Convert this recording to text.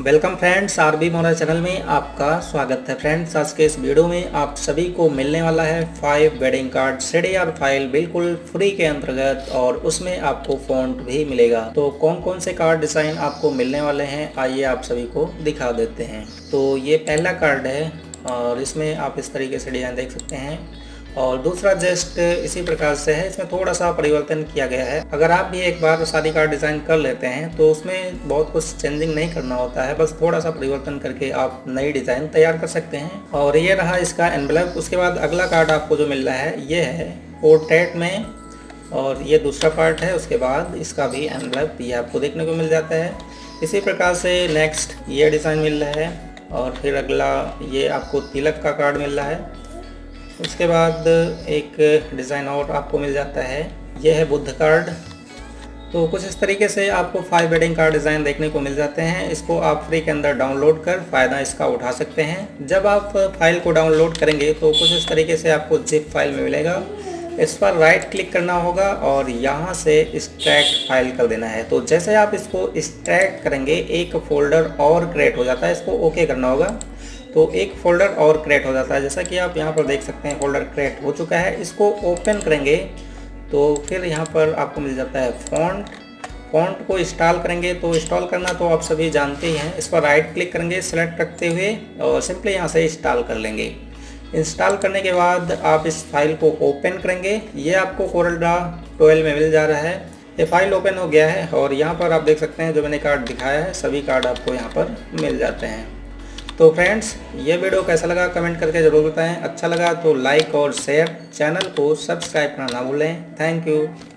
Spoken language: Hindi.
वेलकम फ्रेंड्स, आरबी मोरा चैनल में आपका स्वागत है। फ्रेंड्स, आज के इस वीडियो में आप सभी को मिलने वाला है 5 वेडिंग कार्ड CDR फाइल बिल्कुल फ्री के अंतर्गत, और उसमें आपको फ़ॉन्ट भी मिलेगा। तो कौन कौन से कार्ड डिज़ाइन आपको मिलने वाले हैं, आइए आप सभी को दिखा देते हैं। तो ये पहला कार्ड है और इसमें आप इस तरीके से डिज़ाइन देख सकते हैं, और दूसरा जस्ट इसी प्रकार से है। इसमें थोड़ा सा परिवर्तन किया गया है। अगर आप भी एक बार शादी कार्ड डिज़ाइन कर लेते हैं तो उसमें बहुत कुछ चेंजिंग नहीं करना होता है, बस थोड़ा सा परिवर्तन करके आप नई डिज़ाइन तैयार कर सकते हैं। और ये रहा इसका एनवेलप। उसके बाद अगला कार्ड आपको जो मिल रहा है ये है पोर्ट्रेट में, और ये दूसरा पार्ट है। उसके बाद इसका भी एनवेलप ये आपको देखने को मिल जाता है। इसी प्रकार से नेक्स्ट ये डिज़ाइन मिल रहा है, और फिर अगला ये आपको तिलक का कार्ड मिल रहा है। उसके बाद एक डिज़ाइन और आपको मिल जाता है, यह है बुद्ध कार्ड। तो कुछ इस तरीके से आपको 5 वेडिंग कार्ड डिज़ाइन देखने को मिल जाते हैं। इसको आप फ्री के अंदर डाउनलोड कर फ़ायदा इसका उठा सकते हैं। जब आप फाइल को डाउनलोड करेंगे तो कुछ इस तरीके से आपको जिप फाइल में मिलेगा। इस पर राइट क्लिक करना होगा और यहाँ से एक्सट्रैक्ट फाइल कर देना है। तो जैसे आप इसको एक्सट्रैक्ट करेंगे एक फ़ोल्डर और क्रिएट हो जाता है। इसको ओके करना होगा तो एक फ़ोल्डर और क्रिएट हो जाता है। जैसा कि आप यहाँ पर देख सकते हैं फ़ोल्डर क्रिएट हो चुका है। इसको ओपन करेंगे तो फिर यहाँ पर आपको मिल जाता है फ़ॉन्ट को इंस्टॉल करेंगे। तो इंस्टॉल करना तो आप सभी जानते ही हैं। इस पर राइट क्लिक करेंगे सेलेक्ट करते हुए, और सिंपली यहाँ से इंस्टॉल कर लेंगे। इंस्टॉल करने के बाद आप इस फाइल को ओपन करेंगे। ये आपको कोरलड्रा 12 में मिल जा रहा है। ये फाइल ओपन हो गया है, और यहाँ पर आप देख सकते हैं जो मैंने कार्ड दिखाया है सभी कार्ड आपको यहाँ पर मिल जाते हैं। तो फ्रेंड्स, ये वीडियो कैसा लगा कमेंट करके ज़रूर बताएं। अच्छा लगा तो लाइक और शेयर, चैनल को सब्सक्राइब करना ना भूलें। Thank you.